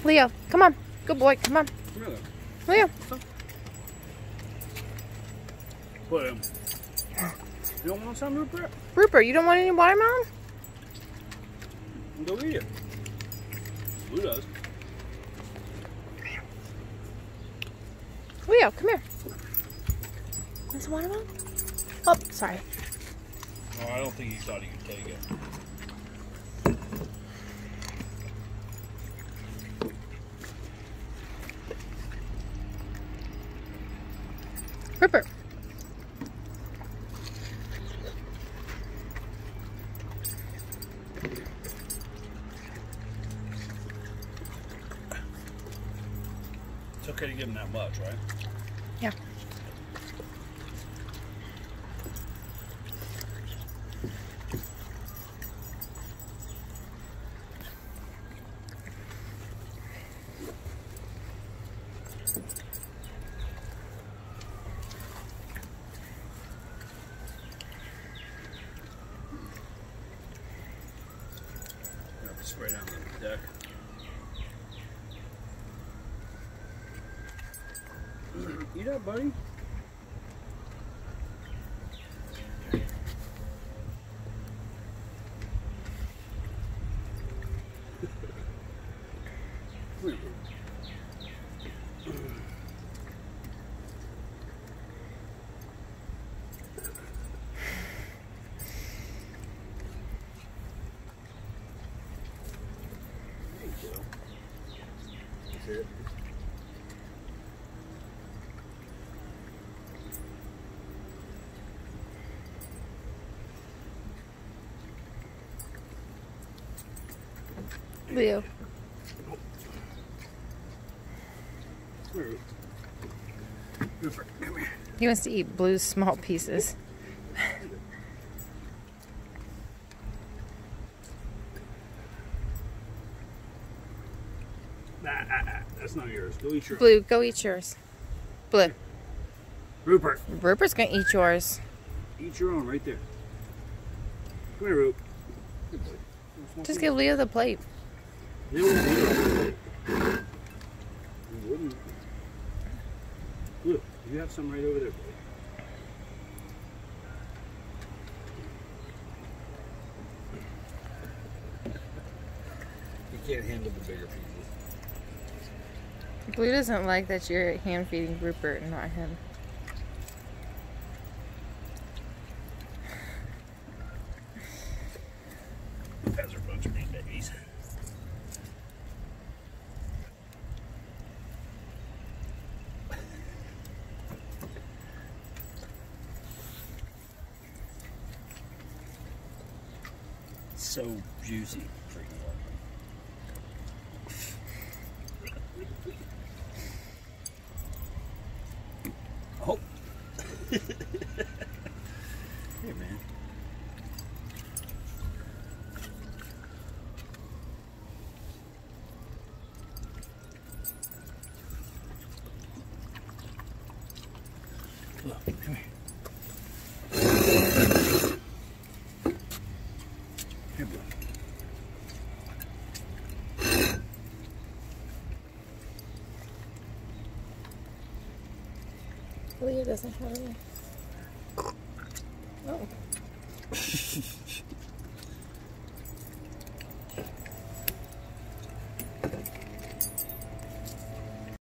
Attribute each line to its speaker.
Speaker 1: Leo, come on. Good boy, come on.
Speaker 2: Come here,
Speaker 1: Leo.
Speaker 2: Put him. You don't want some, Rupert?
Speaker 1: Rupert, you don't want any watermelon?
Speaker 2: Go eat it. Blue does.
Speaker 1: Leo, come here. Want some watermelon? Oh, sorry.
Speaker 2: Oh, I don't think he thought he could take it.
Speaker 1: Rupert.
Speaker 2: It's okay to give him that much, right?
Speaker 1: Yeah.
Speaker 2: Spray down the deck. Eat up, buddy. It.
Speaker 1: Leo.
Speaker 2: Rupert, come here.
Speaker 1: He wants to eat Blue's small pieces.
Speaker 2: That's not yours. Go eat yours.
Speaker 1: Blue, go eat yours. Blue.
Speaker 2: Rupert.
Speaker 1: Rupert's gonna eat yours.
Speaker 2: Eat your own right there. Come here, Rup. Good boy.
Speaker 1: Just give Leo the plate.
Speaker 2: They wouldn't eat it. They wouldn't. Look, you have some right over there, boy. You can't handle the bigger pieces.
Speaker 1: Blue doesn't like that you're hand feeding Rupert and not him.
Speaker 2: You guys are a bunch of mean babies. So juicy. Oh. Here, man. Look, come here. Here, boy.
Speaker 1: Leo doesn't have any. Oh.